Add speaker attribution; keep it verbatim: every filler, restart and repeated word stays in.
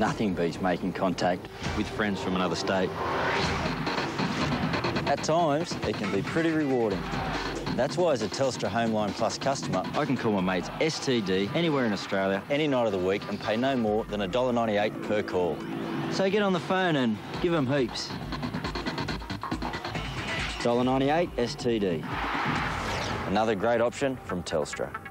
Speaker 1: Nothing beats making contact with friends from another state. At times, it can be pretty rewarding. That's why as a Telstra Homeline Plus customer, I can call my mates S T D anywhere in Australia, any night of the week, and pay no more than one dollar ninety-eight per call. So get on the phone and give them heaps. one dollar ninety-eight S T D. Another great option from Telstra.